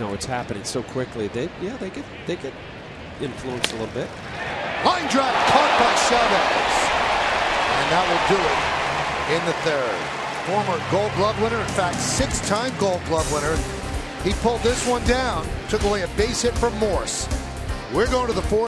now. It's happening so quickly. They get influenced a little bit. Line drive caught by Chavez. And that will do it in the third. Former Gold Glove winner, in fact, 6-time Gold Glove winner. He pulled this one down, took away a base hit from Morse. We're going to the fourth.